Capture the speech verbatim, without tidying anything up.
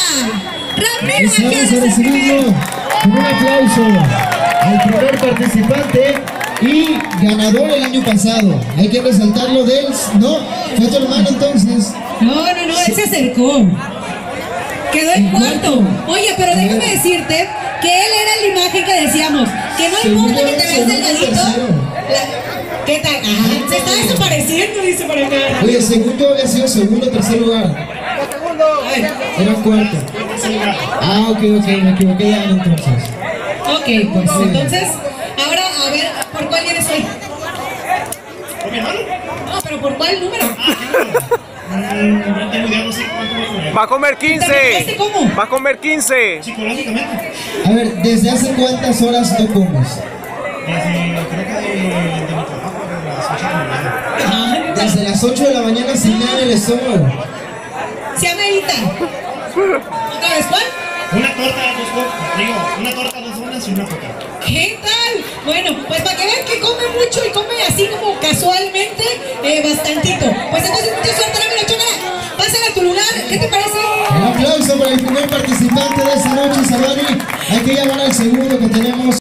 Ramiro Vamos a recibirlo con un aplauso al primer participante y ganador el año pasado. Hay que resaltarlo de él. No, fue tu hermano entonces. No, no, no, él se acercó. Quedó en cuarto. Oye, pero déjame decirte que él era la imagen que decíamos, que no importa que te veas delgadito. La- ¿Qué tal? Ajá, se está desapareciendo, dice por acá. Oye, segundo había sido segundo o tercer lugar. Era cuarto. Ah, ok, ok, me equivoqué de año entonces. Ok, pues entonces, ahora a ver, ¿por cuál vienes hoy? ¿Con mi hermano? No, pero ¿por cuál número? No tengo idea, no sé cuánto voy a comer. Va a comer quince. ¿Cómo? Va a comer quince. Psicológicamente. A ver, ¿desde hace cuántas horas no comes? Desde, creo que de, de mi trabajo, de las ocho de la mañana. Desde las ocho de la mañana sin nada en el estómago. Se amerita. ¿Otra vez cuál? Una torta, dos donas, digo, una torta, dos donas y una coca. ¿Qué tal? Bueno, pues para que vean que come mucho y come así como casualmente, eh, bastantito. Pues entonces, mucha suerte, Ramiro Chócala. Pásala a tu lugar, ¿qué te parece? Un aplauso para el primer participante de esta noche, Sabani. Hay que llamar al segundo que tenemos.